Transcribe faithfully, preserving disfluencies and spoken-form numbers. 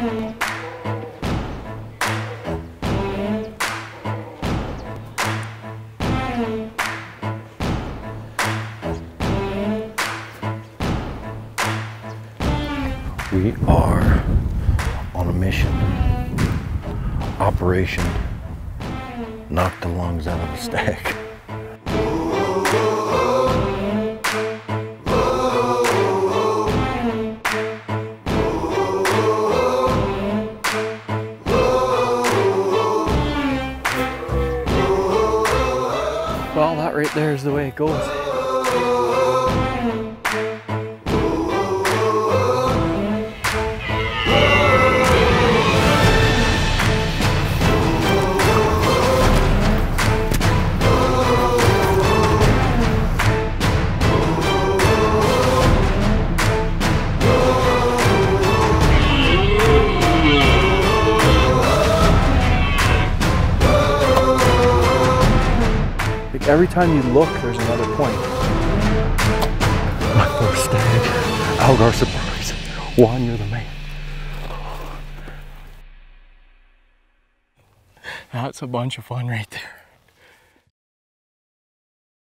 We are on a mission. Operation knock the lungs out of a stag. Well, that right there is the way it goes. Every time you look, there's another point. My first stag. Algar surprise. Juan, you're the man. That's a bunch of fun right there.